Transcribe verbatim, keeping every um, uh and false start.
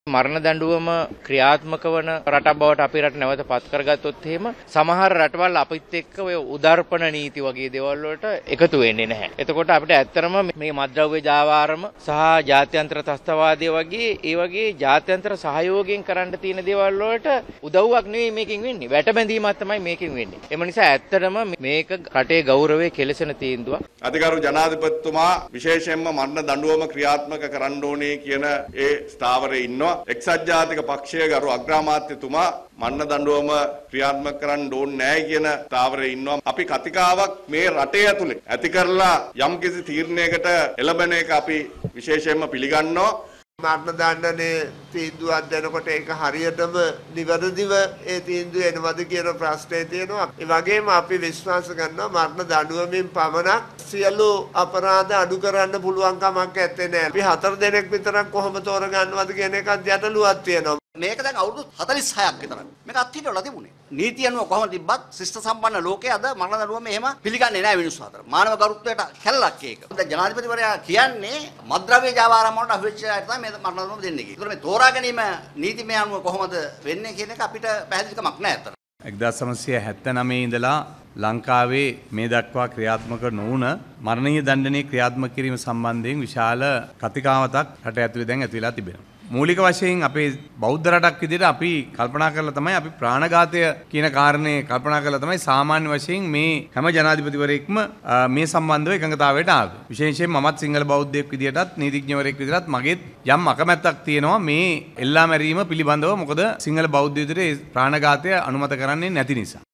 මරණ දඬුවම ක්‍රියාත්මක වන රටක් බවට අපේ රට නැවත පත් කරගත්තොත් එහෙම සමහර රටවල් අපිත් එක්ක ඔය උදාර්පණ නීති වගේ දේවල් වලට එකතු වෙන්නේ නැහැ. එතකොට අපිට ඇත්තටම මේ මත්ද්‍රව්‍ය ජාවාරම සහ ජාත්‍යන්තර ත්‍රස්තවාදය වගේ ඒ වගේ ජාත්‍යන්තර සහයෝගයෙන් කරන්න තියෙන දේවල් වලට උදව්වක් නෙවෙයි මේකෙන් වෙන්නේ. වැටබැඳීමක් තමයි මේකෙන් වෙන්නේ. එම නිසා ඇත්තටම මේක රටේ ගෞරවය කෙලසෙන තීන්දුවක්. අධිකරු ජනාධිපතිතුමා විශේෂයෙන්ම මරණ දඬුවම ක්‍රියාත්මක කරන්න ඕනේ කියන ඒ ස්ථාවරයේ ඉන්නවා. එක්සත් ජාතික පක්ෂයේ ගරු අග්‍රාමාත්‍යතුමා මරණ දඬුවම ක්‍රියාත්මක කරන්න ඕනේ නැහැ කියන ස්ථාවරයේ ඉන්නවා. අපි කතිකාවක් මේ රටේ ඇතුලේ ඇති කරලා යම්කිසි තීරණයකට එළඹෙන එක අපි විශේෂයෙන්ම පිළිගන්නවා. මරණ දඬුවමේ තීන්දුවක් දෙනකොට ඒක හරියටම නිවැරදිව ඒ තීන්දුව එනවද කියන ප්‍රශ්නේ තියෙනවා. ඒ වගේම අපි විශ්වාස කරනවා මරණ දඬුවමින් පමණක් සියලු අපරාධ අඩු කරන්න පුළුවන් කමක් නැත්තේ නෑ. අපි හතර දෙනෙක් විතරක් කොහොම තෝරගන්නවද කියන එකත් ගැටලුවක් තියෙනවා. මේක දැන් අවුරුදු හතළිස් හයක් විතර. මේක අත්හිටවලා තිබුණේ. නීතිය අනුව කොහොමද තිබ්බත් ශිෂ්ට සම්පන්න ලෝකයේ අද මරණ දඬුවම එහෙම පිළිගන්නේ නැහැ මිනිස්සු අතර. මානව ගරුත්වයට කැලලක් ඒක. දැන් ජනාධිපතිවරයා කියන්නේ මත්ද්‍රව්‍ය ජාවාරම් වලට අවිච්ඡ අයට තමයි මේ මරණ දඬුවම දෙන්නේ කියලා. ඒතකොට මේ තෝරා ගැනීම නීතිමය අනුව කොහොමද වෙන්නේ කියන එක අපිට පැහැදිලිකමක් නැහැ අතන. එක්දාස් නවසිය හැත්තනවය ඉඳලා ලංකාවේ මේ දක්වා ක්‍රියාත්මක නොවුන මරණීය දණ්ඩනයේ ක්‍රියාත්මක කිරීම සම්බන්ධයෙන් විශාල කතිකාවතක් රට ඇතුලේ දැන් ඇති වෙලා තිබෙනවා. මූලික වශයෙන් අපේ බෞද්ධ රටක් විදිහට අපි කල්පනා කරලා තමයි අපි ප්‍රාණඝාතය කියන කාරණේ කල්පනා කරලා තමයි සාමාන්‍ය වශයෙන් මේ හැම ජනාධිපතිවරයෙක්ම මේ සම්බන්ධව එකඟතාවයට ආවේ. විශේෂයෙන් මමත් සිංහල බෞද්ධයෙක් විදිහටත් නීතිඥවරයෙක් විදිහටත් මගෙත් යම් අකමැත්තක් තියෙනවා මේ එල්ලා මැරීම පිළිබඳව. මොකද සිංහල බෞද්ධ විදිහට ප්‍රාණඝාතය අනුමත කරන්නේ නැති නිසා.